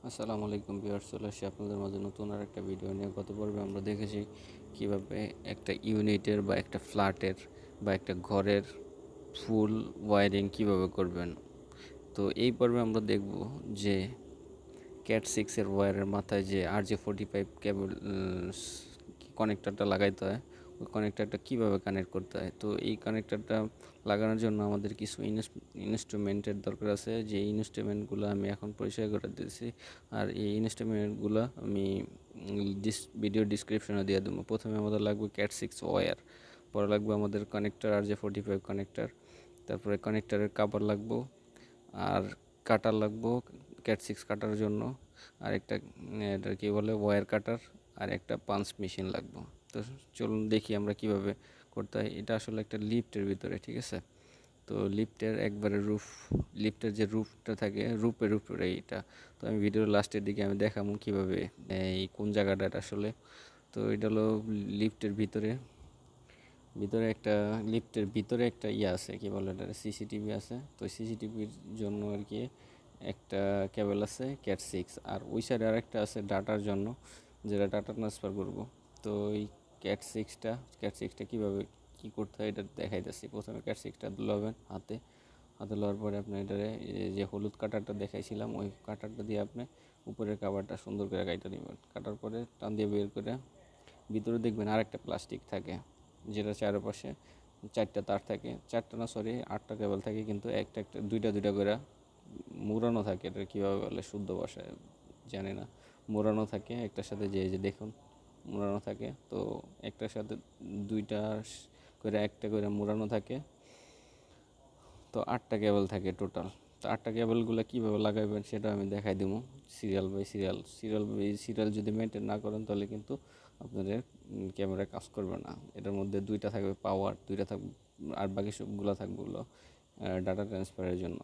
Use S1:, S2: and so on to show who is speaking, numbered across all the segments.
S1: আসসালামু আলাইকুম ভিউয়ার্স, চলে আসছি আপনাদের মাঝে নতুন আর একটা ভিডিও নিয়ে। গত পর্বে আমরা দেখেছি কিভাবে একটা ইউনিটের বা একটা ফ্ল্যাটের বা একটা ঘরের ফুল ওয়্যারিং কিভাবে করবেন। তো এই পর্বে আমরা দেখব যে ক্যাট 6-এর ওয়্যারের মাথায় যে RJ45 কেবল কানেক্টরটা লাগাইতে হয়, ওই কানেক্টরটা কীভাবে কানেক্ট করতে হয়। তো এই কানেক্টরটা লাগানোর জন্য আমাদের কিছু ইনস্ট্রুমেন্টের দরকার আছে, যে ইনস্ট্রুমেন্টগুলো আমি এখন পরিচয় করে দিয়েছি। আর এই ইনস্ট্রুমেন্টগুলো আমি ভিডিও ডিসক্রিপশনে দিয়ে দেবো। প্রথমে আমাদের লাগবে ক্যাট 6 ওয়্যার, পরে লাগবে আমাদের কানেক্টর RJ45 কানেক্টর, তারপরে কানেক্টরের কাভার লাগবো, আর কাটার লাগবো ক্যাট 6 কাটার জন্য, আর একটা এটা কী বলে ওয়্যার কাটার, আর একটা পাঞ্চ মেশিন লাগবো। তো চলুন দেখি আমরা কিভাবে করতে হয়। এটা আসলে একটা লিফটের ভিতরে, ঠিক আছে। তো লিফটের একবারে লিফটের যে রুফটা থাকে, রুফের উপরে এইটা। তো আমি ভিডিওর লাস্টের দিকে আমি দেখাবো কীভাবে এই কোন জায়গাটা আসলে। তো এটা হলো লিফটের ভিতরে একটা লিফটের ভিতরে একটা ইয়ে আছে, কি বলে এটা, সিসিটিভি আছে। তো সিসিটিভির জন্য আর কি একটা কেবল আছে ক্যাট 6, আর ওই সাইডে আর একটা আছে ডাটার জন্য, যেটা ডাটা ট্রান্সফার করব। তো এই ক্যাট 6টা কীভাবে কী করতে হয় এটা দেখাইতেছি। প্রথমে ক্যাট 6টা ধুলাবেন হাতে লওয়ার পরে আপনি এটারে যে হলুদ কাটারটা দেখাইছিলাম, ওই কাটারটা দিয়ে আপনি উপরের কাভারটা সুন্দর করে কাইটা নেবেন। কাটার পরে টান দিয়ে বের করে ভিতরে দেখবেন আর একটা প্লাস্টিক থাকে, যেটা চারপাশে 4টা তার থাকে, 4টা না সরি 8টা কেবল থাকে, কিন্তু একটা দুইটা করে মুড়ানো থাকে। এটা কীভাবে বলে শুদ্ধ ভাষায় জানি না, মোড়ানো থাকে একটার সাথে, যে দেখুন মোড়ানো থাকে। তো একটার সাথে দুইটা করে একটা করে মোড়ানো থাকে। তো 8টা কেবল থাকে টোটাল। তো 8টা কেবলগুলো কীভাবে লাগাইবেন সেটা আমি দেখাই দেবো সিরিয়াল বাই সিরিয়াল যদি মেনটেন না করেন তাহলে কিন্তু আপনাদের ক্যামেরা কাজ করবে না। এটার মধ্যে দুইটা থাকবে পাওয়ার, দুইটা থাকবে, আর বাকি সবগুলো থাকবে হলো ডাটা ট্রান্সফারের জন্য।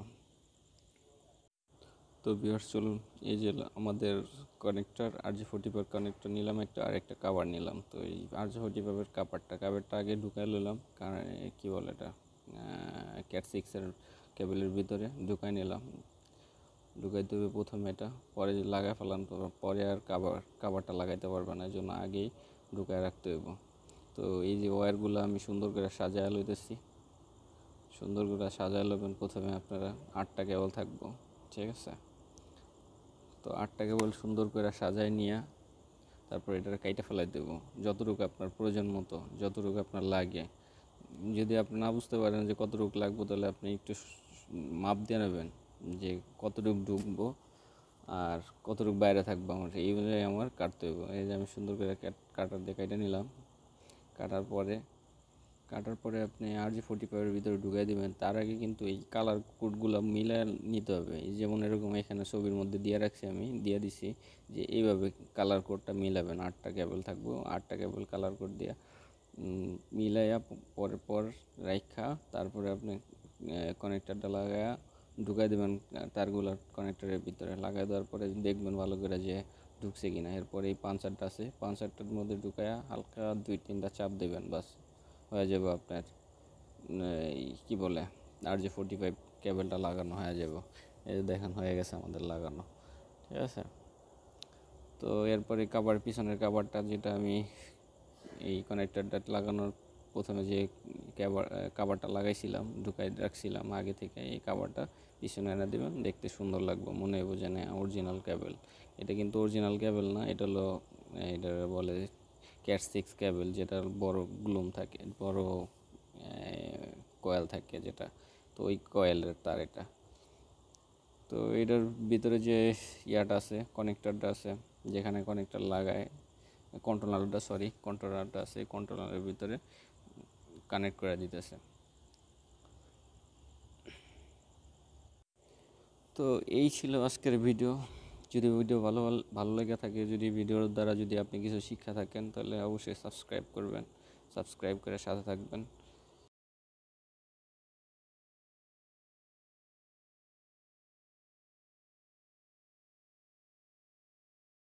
S1: তো ভিউয়ার্স চলুন, এই যে আমাদের কানেক্টর RJ45 কানেক্টর নিলাম একটা, আর একটা কাভার নিলাম। তো এই RJ45-এর কাভারটা আগে ঢুকাই নিলাম, কারণ কী বলে এটা ক্যাট 6-এর কেবলের ভিতরে ঢুকাই নিলাম। ঢুকাইতে হবে প্রথমে এটা, পরে লাগাই ফেলাম, পরে আর কাভারটা লাগাইতে পারবে না, এই জন্য আগেই ঢুকায় রাখতে হইব। তো এই যে ওয়্যারগুলো আমি সুন্দর করে সাজায় লইতেছি, সুন্দর করে সাজায় লবেন। প্রথমে আপনারা 8টা কেবল থাকবো, ঠিক আছে। তো 8টা কেবল সুন্দর করে সাজায় নিয়ে তারপর এটা কাইটা ফেলাই দেবো, যতটুকু আপনার প্রয়োজন মতো, যতটুকু আপনার লাগে। যদি আপনি না বুঝতে পারেন যে কতটুকু লাগবে, তাহলে আপনি একটু মাপ দিয়ে নেবেন যে কতটুকু ঢুকবো আর কতটুকু বাইরে থাকবো আমার, এই অনুযায়ী আমার কাটতে হবে। এই যে আমি সুন্দর করে কাটার দিয়ে কেটে নিলাম। কাটার পরে আপনি RJ45-এর ভিতরে ঢুকাই দেবেন। তার আগে কিন্তু এই কালার কোডগুলো মিলে নিতে হবে। যেমন এরকম এখানে ছবির মধ্যে দিয়ে রাখছি, আমি দিয়ে দিছি যে এইভাবে কালার কোডটা মিলাবেন। 8টা কেবল থাকবো, 8টা কেবল কালার কোড দিয়ে মিলাইয়া পর রাইখা তারপরে আপনি কানেক্টরটা লাগায়া ঢুকাই দেবেন তারগুলো কানেক্টরের ভিতরে। লাগাই দেওয়ার পরে দেখবেন ভালো করে যে ঢুকছে কিনা। এরপরে এই পাঞ্চারটা আছে, পাঞ্চারটার মধ্যে ঢুকায়া হালকা 2-3টা চাপ দেবেন, বাস হয়ে যাবে আপনার কী বলে RJ45 কেবলটা লাগানো হয়ে যাবে। এই দেখেন হয়ে গেছে আমাদের লাগানো, ঠিক আছে। তো এরপরে পিছনের কাভারটা, যেটা আমি এই কানেক্টরটা লাগানোর প্রথমে যে কাভারটা লাগাইছিলাম, ঢুকাই রাখছিলাম আগে থেকে, এই কাভারটা পিছনে এনে দেবেন, দেখতে সুন্দর লাগবে, মনে হইব যে না অরিজিনাল কেবল। এটা কিন্তু অরিজিনাল কেবল না, এটা হলো এটা বলে ক্যাট 6 কেবল, যেটা বড় গ্লুম থাকে, বড় কয়েল থাকে যেটা। তো ওই কয়েলের তার এটা। তো এটার ভিতরে যে ইয়াটা আছে, কানেক্টরটা আছে, যেখানে কানেক্টর লাগায় কন্ট্রোলারটা আছে, কন্ট্রোলারের ভিতরে কানেক্ট করে দিতেছে। তো এই ছিল আজকের ভিডিও। যদি ভিডিও ভালো লেগে থাকে, যদি ভিডিওর দ্বারা যদি আপনি কিছু শিক্ষা থাকেন, তাহলে অবশ্যই সাবস্ক্রাইব করবেন, সাবস্ক্রাইব করে সাথে থাকবেন।